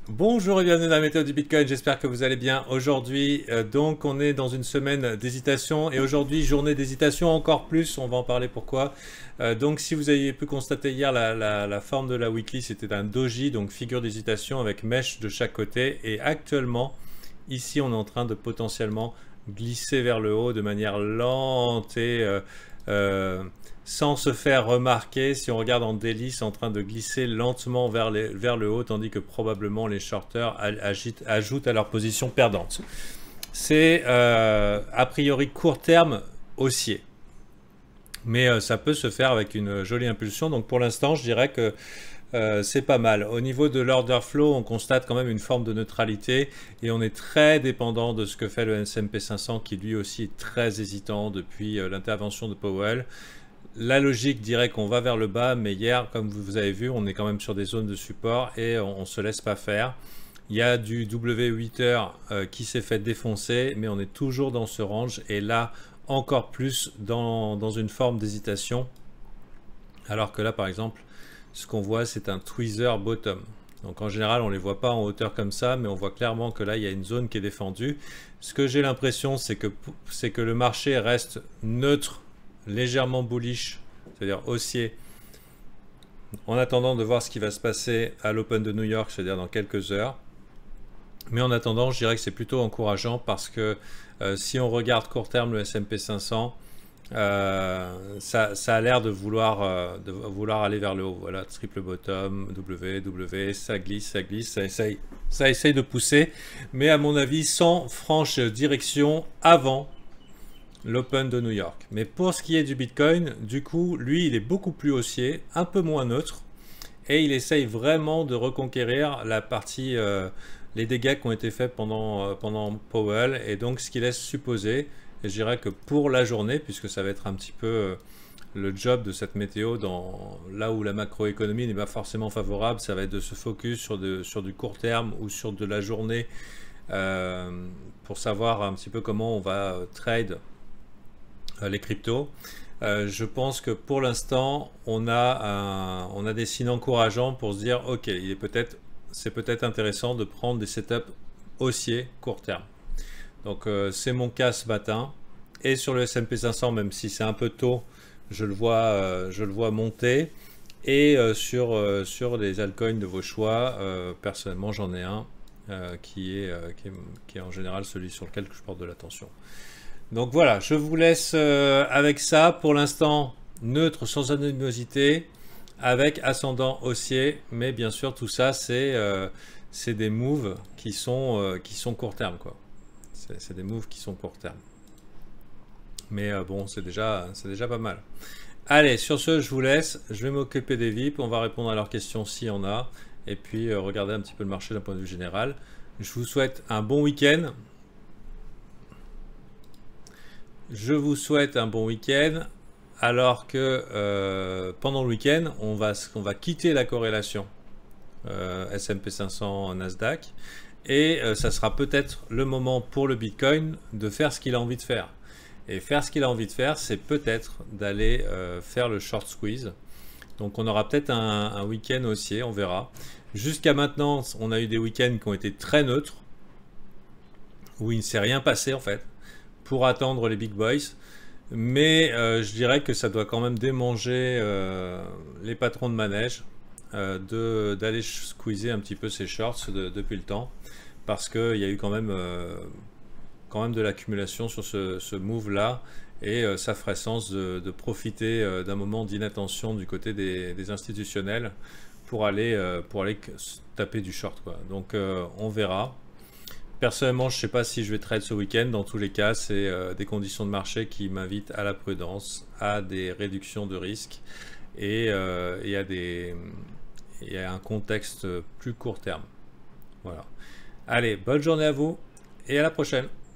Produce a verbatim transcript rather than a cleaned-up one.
Bonjour et bienvenue dans la météo du Bitcoin, j'espère que vous allez bien. Aujourd'hui, euh, donc on est dans une semaine d'hésitation et aujourd'hui journée d'hésitation encore plus, on va en parler pourquoi. Euh, donc si vous avez pu constater hier la, la, la forme de la weekly, c'était un doji, donc figure d'hésitation avec mèche de chaque côté, et actuellement ici on est en train de potentiellement glisser vers le haut de manière lente et euh, euh, sans se faire remarquer. Si on regarde en daily, c'est en train de glisser lentement vers, les, vers le haut, tandis que probablement les shorters agitent, ajoutent à leur position perdante. C'est euh, a priori court terme haussier, mais euh, ça peut se faire avec une jolie impulsion. Donc pour l'instant, je dirais que Euh, c'est pas mal. Au niveau de l'order flow, on constate quand même une forme de neutralité et on est très dépendant de ce que fait le S and P cinq cents qui lui aussi est très hésitant depuis euh, l'intervention de Powell. La logique dirait qu'on va vers le bas, mais hier, comme vous avez vu, on est quand même sur des zones de support et on ne se laisse pas faire. Il y a du W huit heures euh, qui s'est fait défoncer, mais on est toujours dans ce range et là, encore plus dans, dans une forme d'hésitation. Alors que là, par exemple, ce qu'on voit, c'est un tweezer bottom. Donc en général, on ne les voit pas en hauteur comme ça, mais on voit clairement que là, il y a une zone qui est défendue. Ce que j'ai l'impression, c'est que, c'est que le marché reste neutre, légèrement bullish, c'est-à-dire haussier, en attendant de voir ce qui va se passer à l'Open de New York, c'est-à-dire dans quelques heures. Mais en attendant, je dirais que c'est plutôt encourageant parce que euh, si on regarde court terme le S and P cinq cents, Euh, ça, ça a l'air de vouloir, euh, de vouloir aller vers le haut. Voilà, triple bottom, W, W, ça glisse, ça glisse, ça essaye, ça essaye de pousser, mais à mon avis sans franche direction avant l'Open de New York. Mais pour ce qui est du Bitcoin, du coup, lui, il est beaucoup plus haussier, un peu moins neutre, et il essaye vraiment de reconquérir la partie, euh, les dégâts qui ont été faits pendant, euh, pendant Powell, et donc ce qui laisse supposer. Et je dirais que pour la journée, puisque ça va être un petit peu le job de cette météo, dans, là où la macroéconomie n'est pas forcément favorable, ça va être de se focus sur, de, sur du court terme ou sur de la journée euh, pour savoir un petit peu comment on va trade euh, les cryptos. Euh, je pense que pour l'instant, on, on a des signes encourageants pour se dire, ok, il est peut-être, c'est peut-être intéressant de prendre des setups haussiers court terme. Donc euh, c'est mon cas ce matin. Et sur le S and P cinq cents, même si c'est un peu tôt, je le vois, euh, je le vois monter. Et euh, sur, euh, sur les altcoins de vos choix, euh, personnellement j'en ai un euh, qui, est, euh, qui, est, qui est en général celui sur lequel je porte de l'attention. Donc voilà, je vous laisse euh, avec ça. Pour l'instant, neutre, sans animosité, avec ascendant haussier. Mais bien sûr, tout ça, c'est euh, c'est des moves qui sont, euh, qui sont court terme, quoi. C'est des moves qui sont court terme. Mais euh, bon, c'est déjà, c'est déjà pas mal. Allez, sur ce, je vous laisse. Je vais m'occuper des V I P. On va répondre à leurs questions s'il y en a. Et puis, euh, regarder un petit peu le marché d'un point de vue général. Je vous souhaite un bon week-end. Je vous souhaite un bon week-end. Alors que euh, pendant le week-end, on va, on va quitter la corrélation euh, S and P cinq cents Nasdaq. Et euh, ça sera peut-être le moment pour le Bitcoin de faire ce qu'il a envie de faire. Et faire ce qu'il a envie de faire, c'est peut-être d'aller euh, faire le short squeeze. Donc on aura peut-être un, un week-end haussier, on verra. Jusqu'à maintenant, on a eu des week-ends qui ont été très neutres, où il ne s'est rien passé en fait, pour attendre les big boys. Mais euh, je dirais que ça doit quand même démanger euh, les patrons de manège. Euh, d'aller squeezer un petit peu ces shorts de, depuis le temps parce qu'il y a eu quand même, euh, quand même de l'accumulation sur ce, ce move là et euh, ça ferait sens de, de profiter euh, d'un moment d'inattention du côté des, des institutionnels pour aller, euh, pour aller taper du short, quoi. Donc euh, on verra. Personnellement, je ne sais pas si je vais trade ce week-end. Dans tous les cas, c'est euh, des conditions de marché qui m'invitent à la prudence, à des réductions de risques et, euh, et à des et à un contexte plus court terme. Voilà. Allez, bonne journée à vous et à la prochaine.